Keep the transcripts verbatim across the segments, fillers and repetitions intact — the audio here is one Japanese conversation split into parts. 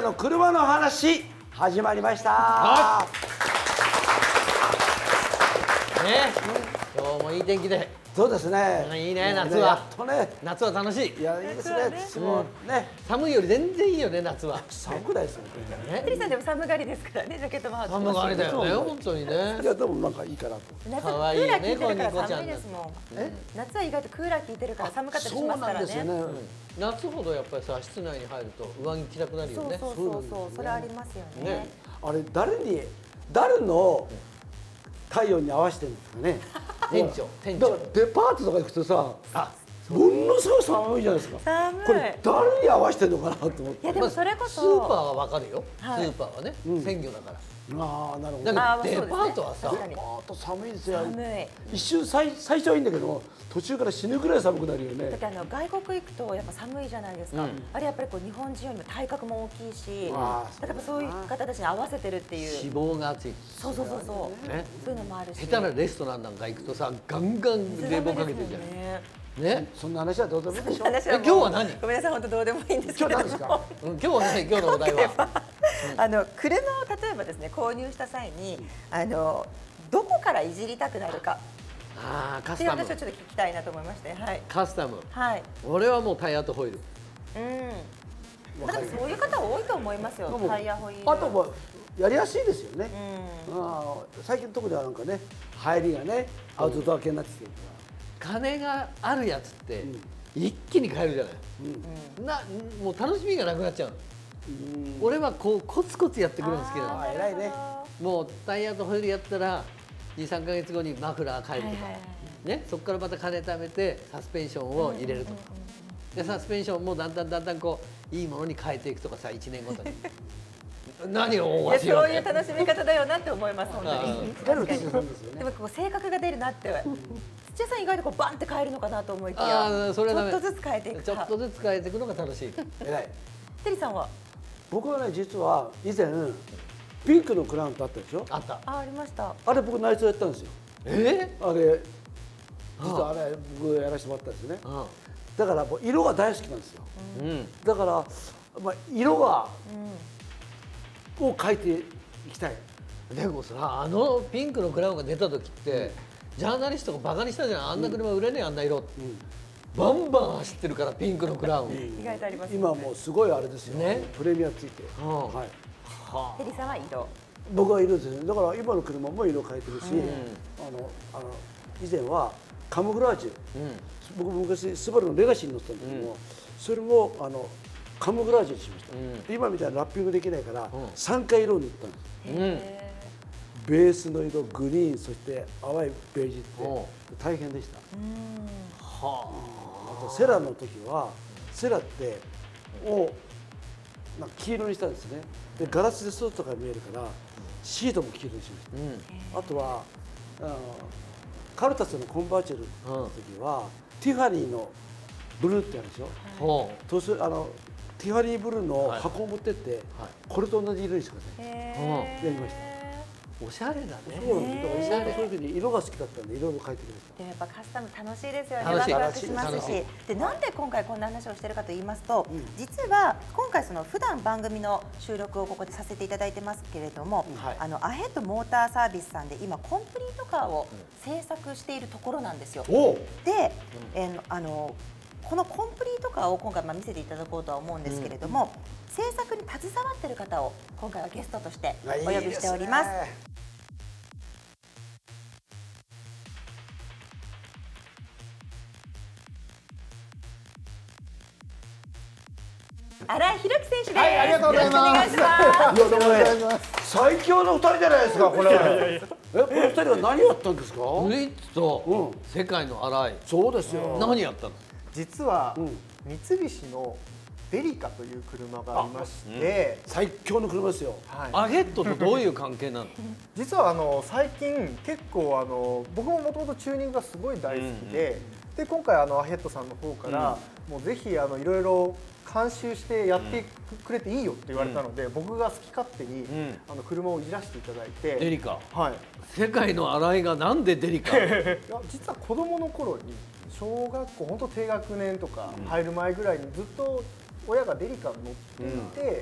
の車の話始まりました。 はい。ね、今日もいい天気で。 そうですね。 いいね、夏は。 やっとね。 夏は楽しい。 いや、いいですね。もうね。 寒いより全然いいよね、夏は。 寒くないですよね。 テリーさんでも寒がりですからね、ジャケットも羽織ってます。 寒がりだよね、本当にね。 いや、でもなんかいいかなと。 夏はクーラー効いてるから寒いですもん。夏は意外とクーラー効いてるから寒かったりしますからね。 夏ほどやっぱりさ、室内に入ると上着着なくなるよね。 そうそうそう、それありますよね。 あれ誰に誰の体温に合わせてるんですかね。 店長、店長。 だからデパートとか行くとさ、ものすごい寒いじゃないですか。 寒い。 これ誰に合わせてるのかなと思って。 いやでもそれこそスーパーはわかるよ。スーパーはね、鮮魚だから。 ああ、なるほど。 だけどデパートはさ、 デパート寒いですよ。 寒い。 一瞬最最初はいいんだけど、途中から死ぬぐらい寒くなるよね。 だってあの外国行くとやっぱ寒いじゃないですか。あれやっぱりこう日本人よりも体格も大きいし、だからそういう方たちに合わせてるっていう。 脂肪が厚い。 そうそうそうそう。ね、そういうのもあるし。 下手なレストランなんか行くとさ、ガンガン冷房かけてるじゃない。ね、 そんな話はどうでもいいでしょ。 今日は何？ ごめんなさい、本当どうでもいいんですけど。 今日何ですか？ 今日はね、今日のお題は。 あの車を例えばですね、購入した際にあのどこからいじりたくなるか。 ああ、カスタム。 私はちょっと聞きたいなと思いまして、はい。 カスタム。はい。俺はもうタイヤとホイール。 うん。だからそういう方多いと思いますよ。タイヤホイール。 あともやりやすいですよね。うん。最近特にはなんかね、入りがね、アウトドア系になってきてるから。 金があるやつって一気に買えるじゃない。うん、なもう楽しみがなくなっちゃうの。俺はこうコツコツやってくるの好きなの。 あ、偉いね。 もうタイヤとホイールやったらにさんかげつごにマフラー変えるとかね、そこからまた金貯めてサスペンションを入れるとかで、サスペンションもだんだんだんだんこういいものに変えていくとかさ、いちねんごとに。何を思わせよう。 そういう楽しみ方だよなって思います、本当に。確かに。でもこう性格が出るなって。土屋さん意外とこうバンって変えるのかなと思いきや、ちょっとずつ変えていく。 ちょっとずつ変えていくのが楽しい。 偉い。 テリーさんは？ 僕はね、実は以前ピンクのクラウンってあったでしょ。 あった。 あ、ありました。 あれ僕内装やったんですよ。 え？ あれ実はあれ僕やらせてもらったんですね。だからもう色が大好きなんですよ。だからまあ色がを描いていきたい。 でもさ、あのピンクのクラウンが出た時って、ジャーナリストがバカにしたじゃん。あんな車売れねえ、あんな色。バンバン走ってるからピンクのクラウン。 意外とあります。 今もうすごいあれですよね。プレミアついて。 はい。 テリーさんは色。 僕は色ですね。だから今の車も色変えてるし、あのあの以前はカムフラージュ。僕昔スバルのレガシーに乗ってたんだけども、それもあのカムフラージュにしました。今みたいなラッピングできないからさんかい色を塗ったんです。ベースの色、グリーン、そして淡いベージュって大変でした。はあ。あとセラの時はセラってをなんか黄色にしたんですね。でガラスで外から見えるからシートも黄色にしました。あとはあのカルタスのコンバーチェルの時はティファニーのブルーってあるでしょ。とすあのティファニーブルーの箱を持ってってこれと同じ色にしてください。やりました。 おしゃれだね。 そうなんです。だからそういうふうに色が好きだったんでいろいろ描いてくれた。 でもやっぱカスタム楽しいですよね。 楽しい。 ワクワクしますし。でなんで今回こんな話をしてるかと言いますと、実は今回その普段番組の収録をここでさせていただいてますけれども、あのアヘッドモーターサービスさんで今コンプリートカーを製作しているところなんですよ。で、えあのこのコンプリートカーを今回まあ見せていただこうとは思うんですけれども、制作に携わっている方を今回はゲストとしてお呼びしております。新井宏樹選手です。はい、 ありがとうございます。 いやでもね、最強の二人じゃないですかこれ。え、この二人は何やったんですか？ ブリッツと世界の新井。 そうですよ。 何やったの？ 実は三菱のデリカという車がありまして、 最強の車ですよ。 アヘッドとどういう関係なの？ 実はあの最近結構あの僕ももともとチューニングがすごい大好きで、で今回あのアヘッドさんの方からもうぜひあのいろいろ監修してやってくれていいよって言われたので、僕が好き勝手にあの車をいじらせていただいて。 デリカ。 はい。 世界の新井がなんでデリカ？いや実は子供の頃に小学校本当低学年とか入る前ぐらいにずっと親がデリカに乗っていて、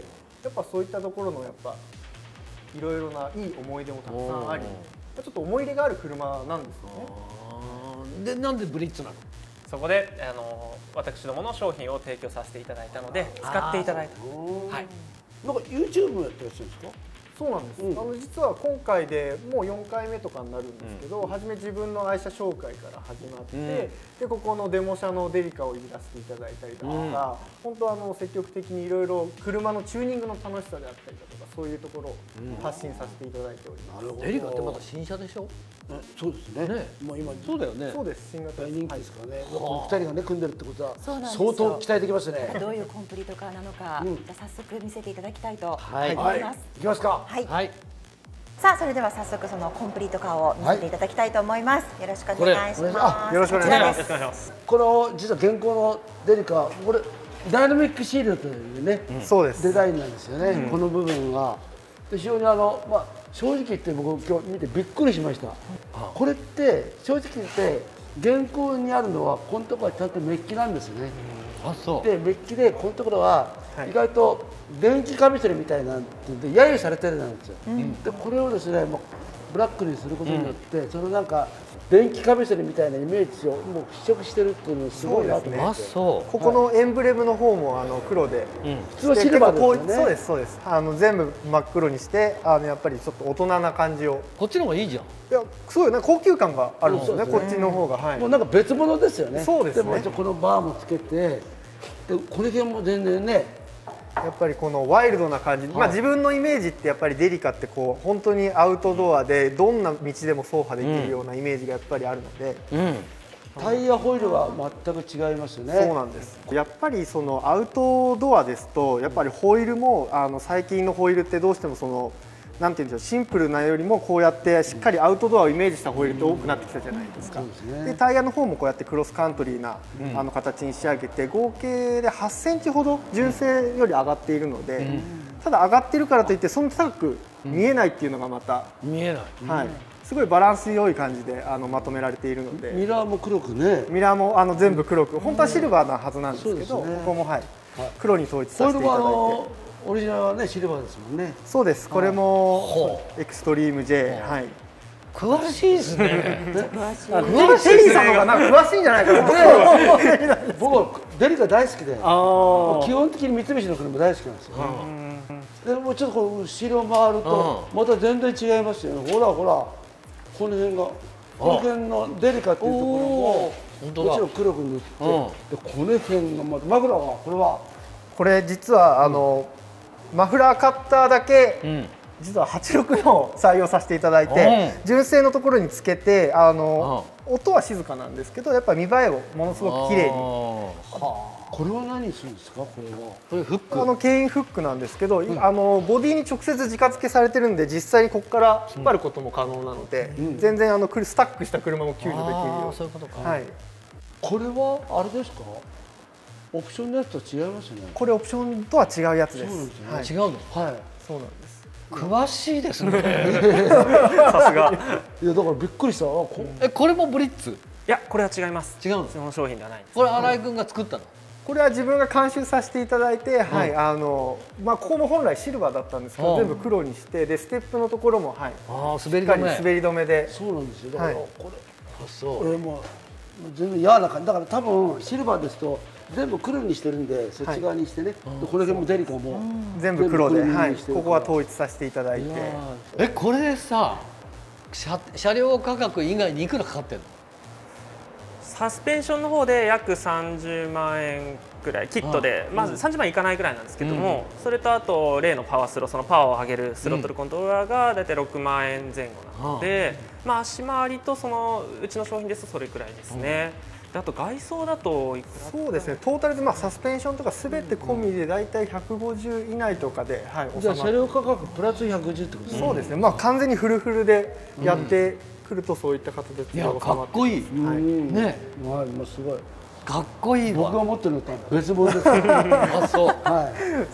やっぱそういったところのやっぱいろいろないい思い出もたくさんあり、ちょっと思い入れがある車なんですよね。 でなんでブリッツなの？ そこであの私どもの商品を提供させていただいたので使っていただいた。はい。 なんか YouTube もやってらっしゃるんですか？ そうなんです、 うん、 あの実は今回でもうよんかいめとかになるんですけど、うん、初め自分の愛車紹介から始まって、うん、でここのデモ車のデリカをいじらせていただいたりだとか、うん、本当あの積極的にいろいろ車のチューニングの楽しさであったりだとかそういうところを発信させていただいております。 うん、デリカってまだ新車でしょ？ えそうですね。ねもう今そうだよね。 そうです。新型大人気ですからね。このふたりがね組んでるってことは相当期待できますね。 どういうコンプリートカーなのか、うん、じゃあ早速見せていただきたいと思います。 はい。はい、いきますか。 はい。 はい。 さあそれでは早速そのコンプリートカーを見せていただきたいと思います。よろしくお願いします。 よろしくお願いします。 この実は現行のデリカこれダイナミックシールというね、 そうです。 デザインなんですよね。この部分が非常にあのまあ正直言って僕今日見てびっくりしました。これって正直言って現行にあるのはこのところはちゃんとメッキなんですよね。 あそう。 でメッキでこのところは意外と電気カミソリみたいなんていうんで揶揄されてるんですよ。うん、でこれをですねもうブラックにすることによって、うん、そのなんか電気カミソリみたいなイメージをもう払拭してるっていうのすごいなと思って。 あそう。 ここのエンブレムの方もあの黒で、 うん、普通はシルバーですよね。 そうですそうです。あの全部真っ黒にしてあのやっぱりちょっと大人な感じを。 こっちの方がいいじゃん。 いやすごいね高級感があるんですよね。こっちの方がはい。 もうなんか別物ですよね。 そうですね。 でもこのバーもつけて、でこれでも全然ね。 やっぱりこのワイルドな感じ、はい、まあ自分のイメージってやっぱりデリカってこう本当にアウトドアでどんな道でも走破できるようなイメージがやっぱりあるので、 うん、タイヤホイールは全く違いますよね。 そうなんです。やっぱりそのアウトドアですとやっぱりホイールもあの最近のホイールってどうしてもそのなんていうんでしょうシンプルなよりもこうやってしっかりアウトドアをイメージしたホイールって多くなってきたじゃないですか。でタイヤの方もこうやってクロスカントリーな、うん、あの形に仕上げて合計ではちセンチほど純正より上がっているので、うん、ただ上がってるからといってそんな高く見えないっていうのがまた、 うん、見えない、 はい、すごいバランス良い感じであのまとめられているのでミラーも黒くねミラーもあの全部黒く本当はシルバーなはずなんですけど、うんね、ここも、はい、黒に統一させていただいて。 オリジナルはねシルバーですもんね。 そうです。これもエクストリーム J、はい。 詳しいですね。 詳しい。 詳しいさんのがなんか詳しいんじゃないかな。 僕はデリカ大好きで、基本的に三菱の車大好きなんですよ。でもちょっとこの後ろ回るとまた全然違いますよね。ほらほらこの辺がこの辺のデリカっていうところももちろん黒く塗って、でこの辺がまた枕はこれはこれ実はあの。マフラーカッターだけ、うん、実ははちじゅうろくの採用させていただいて、うん、純正のところにつけてあの、うん、音は静かなんですけどやっぱり見栄えをものすごく綺麗に。 これは何するんですか？これはこれフックあの牽引フックなんですけど、うん、あのボディに直接直付けされてるんで実際にここから引っ張ることも可能なので、うん、全然あのスタックした車も救助できるように。 そういうことか、 はい、 これはあれですか？オプションのやつと違いますよね。 これオプションとは違うやつです。 そうなんですよね。 はい、違うの。 はい。 そうなんです。 詳しいですね。 さすが。 いやだからびっくりした。 えこれもブリッツ？いやこれは違います。 違うの。 その商品ではないです。 これ新井君が作ったの？ これは自分が監修させていただいて、はい、あのまあここも本来シルバーだったんですけど全部黒にしてでステップのところもはい。 ああ滑り止め。 滑り止めで。 そうなんですよ。だからこれあそう。これも全然柔らかい。だから多分シルバーですと。全部黒にしてるんで、そっち側にしてね、はい、この辺もデリカも全部黒で、はい、ここは統一させていただいて。 え、これでさ、車、車両価格以外にいくらかかってんの？ サスペンションの方で約さんじゅうまんえんぐらいキットで、まずさんじゅうまんいかないぐらいなんですけども、うん、それとあと例のパワースロー、そのパワーを上げるスロットルコントローラーが大体ろくまんえんぜん後なので、うん、まあ足回りとそのうちの商品ですとそれくらいですね。うんあと外装だといくら？ そうですね。トータルでまあサスペンションとかすべて込みでだいたいひゃくごじゅう以内とかで、はい。 じゃあ車両価格プラスひゃくごじゅうってことですね。 そうですね。まあ完全にフルフルでやってくるとそういった形で収まって。 いやかっこいい。 はい。ね。はい。もうすごい。 かっこいいわ。 僕が持ってるのと別物です。 あそう。 はい。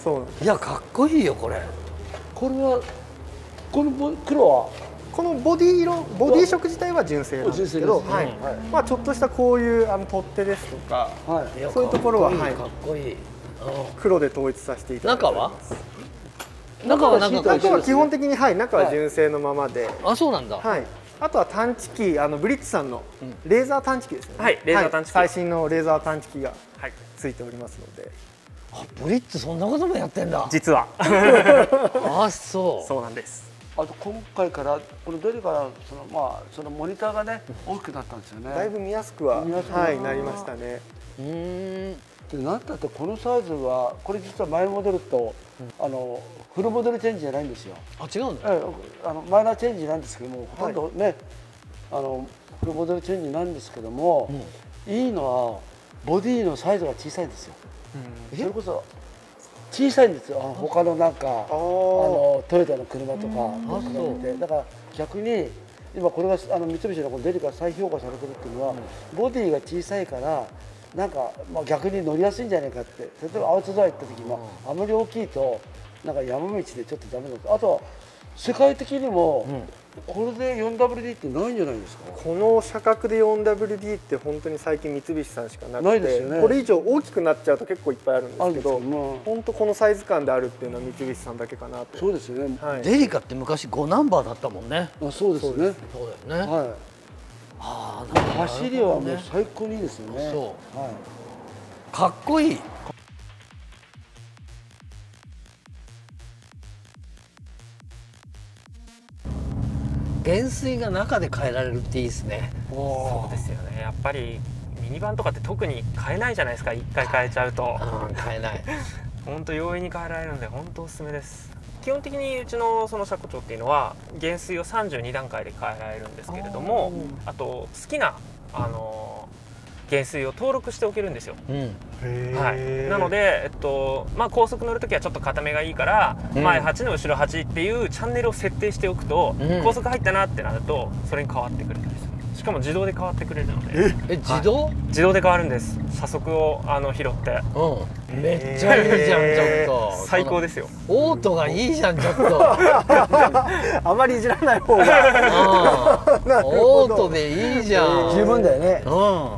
そうなんです。 いやかっこいいよこれ。 これはこの黒は。 このボディ色、ボディ色自体は純正なんですけど、はい、まあちょっとしたこういうあの取っ手ですとか、はい、そういうところははい、 かっこいい。 黒で統一させていただいてます。 中は？ 中はなんか中は基本的に、はい、中は純正のままで、 あ、そうなんだ。 はい。あとは探知機、あのブリッツさんのレーザー探知機ですよね。 はい、レーザー探知機、 最新のレーザー探知機がついておりますので。 あ、ブリッツそんなこともやってんだ。 実は。 あ、そう。 そうなんです。 あと今回からこのデリからそのまあそのモニターがね大きくなったんですよね。 だいぶ見やすくははいなりましたね。 うん。 でなんだってこのサイズはこれ実は前モデルと、うん、あのフルモデルチェンジじゃないんですよ。 あ、違うんだ。 ええ、あのマイナーチェンジなんですけども、ほとんどね、はい、あのフルモデルチェンジなんですけども、うん、いいのはボディのサイズが小さいんですよ。うん、それこそ小さいんですよ。他のなんかあのトヨタの車とか比べて、だから逆に今これがあの三菱のこのデリカ再評価されてるっていうのは、うん、ボディが小さいからなんか、まあ、逆に乗りやすいんじゃないかって。例えばアウトドア行った時も、うん、あまり大きいとなんか山道でちょっとダメなんです。あとは世界的にも、うん、これで フォーダブリューディー ってないんじゃないですか。 この車格で フォーダブリューディー って本当に最近三菱さんしかなくて、 ないですよね。 これ以上大きくなっちゃうと結構いっぱいあるんですけど、本当このサイズ感であるっていうのは三菱さんだけかなと。 そうですよね、 はい、デリカって昔ごナンバーだったもんね。 あ、そうですね。 そうだよね。はい。 ああ、走りはもう最高にいいですよね。 そう、はい、かっこいい。減衰が中で変えられるっていいですね。 そうですよね。やっぱりミニバンとかって特に買えないじゃないですか。一回変えちゃうと、 うん、買えない本当容易に変えられるので本当おすすめです。基本的にうちのその車庫長っていうのは減衰をさんじゅうにだんかいで変えられるんですけれども、あと好きなあの減衰を登録しておけるんですよ。うん、はい、なので、えっとまあ、高速乗るときはちょっと固めがいいから、うん、前はちの後ろはちっていうチャンネルを設定しておくと、うん、高速入ったなってなるとそれに変わってくるんですよ。しかも自動で変わってくれるので。 え、自動、はい、 自動で変わるん車速をあの拾って、 うん、めっちゃいいじゃん。ちょっと最高ですよ。 オートがいいじゃん。ちょっとあまりいじらない方がオートでいいじゃん。 十分だよね。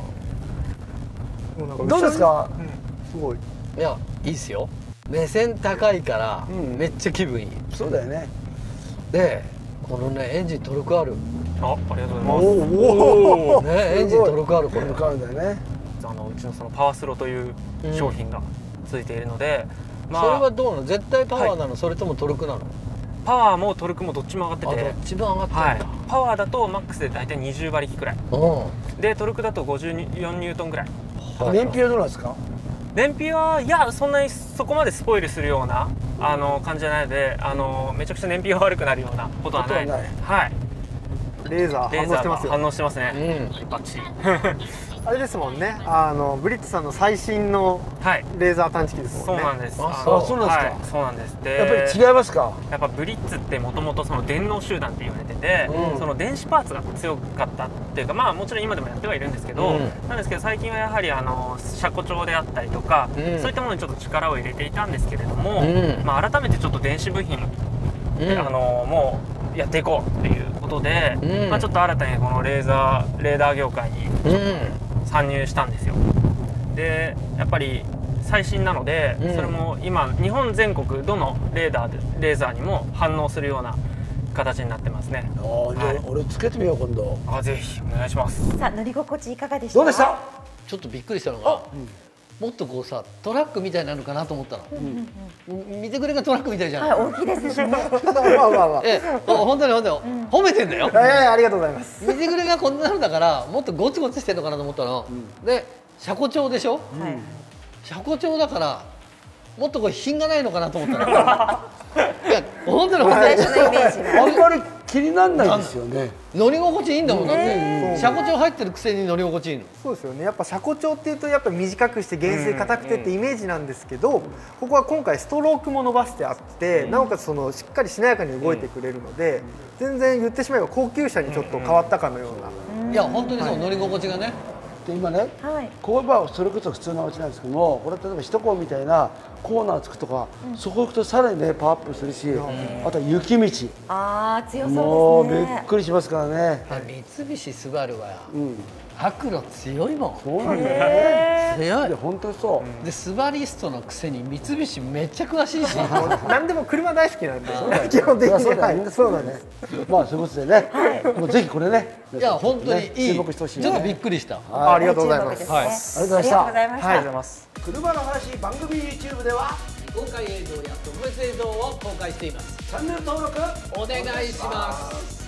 うん、どうですか。 すごい。 いや、いいですよ。目線高いからめっちゃ気分いい。 そうだよね。 で、このねエンジントルクある。 あ、ありがとうございます。 おお。ね、エンジントルクある。これ。 トルクあるんだよね。 あのうちのそのパワースロという商品がついているので、 まあそれはどうなの？絶対パワーなの？それともトルクなの？ パワーもトルクもどっちも上がってて。 どっちも上がってるんだ。はい。 パワーだとマックスで大体にじゅうばりきくらい。でトルクだとごじゅうよんニュートンぐらい。 燃費はどうなんですか？ 燃費はいやそんなにそこまでスポイルするようなあの感じじゃないので、あのめちゃくちゃ燃費が悪くなるようなことはない。はい。 レーザー反応してますよ。 反応してますね。うん、バッチリ。 あれですもんね。あのブリッツさんの最新のレーザー探知機ですもんね。 そうなんです。 あ、そうなんですか。 そうなんです。で、 やっぱり違いますか。 やっぱブリッツってもともとその電脳集団って言われてて、うん、その電子パーツが強かったっていうか、まあもちろん今でもやってはいるんですけど、うん、なんですけど最近はやはりあの車庫調であったりとか、うん、そういったものにちょっと力を入れていたんですけれども、うん、まあ改めてちょっと電子部品、うん、あのもうやっていこうっていうことで、うん、まあちょっと新たにこのレーザーレーダー業界に参入したんですよ。でやっぱり最新なので、うん、それも今日本全国どのレーダーでレーザーにも反応するような形になってますね。 あ、はい、俺つけてみよう今度。 あ、ぜひお願いします。 さあ乗り心地いかがでした？ どうでした？ ちょっとびっくりしたのが、もっとこうさトラックみたいなのかなと思ったの。うん、見てくれがトラックみたいじゃん。 はい、大きいですね。 まあまあまあ。 え、本当に本当に、うん、褒めてんだよ。 ええ、ありがとうございます。 見てくれがこんなのだからもっとゴツゴツしてるのかなと思ったの。うん、で車庫調でしょ。はい、車庫調だからもっとこう品がないのかなと思ったの。いや本当に本当に。 あんまり気にならないんですよね。 乗り心地いいんだもんだって。車庫調入ってるくせに乗り心地いいの。 そうですよね。やっぱ車庫調っていうとやっぱ短くして減衰硬くてってイメージなんですけど、ここは今回ストロークも伸ばしてあって、なおかつそのしっかりしなやかに動いてくれるので、全然言ってしまえば高級車にちょっと変わったかのような。 いや本当にそう、乗り心地がね。 で今ね、 はい、 こういえばそれこそ普通のお家なんですけども、これ例えば首都高みたいなコーナーつくとか、うん、そこ行くとさらにねパワーアップするし、あとは雪道、 ああ強そうですね。 もうびっくりしますからね。 三菱スバルは、うん、アクロ強いもん。 そうなんだよね。 強い。 で本当にそう。 でスバリストのくせに三菱めっちゃ詳しいし。 何でも車大好きなんで。基本的にそうだよ、みんなそうだね。まあそういうことでね。もうぜひこれね。 いや本当にいい。 注目してほしい。 ちょっとびっくりした。 ありがとうございます。 はい。ありがとうございました。 ありがとうございます。 車の話番組 ユーチューブ では公開映像や特別映像を公開しています。 チャンネル登録お願いします。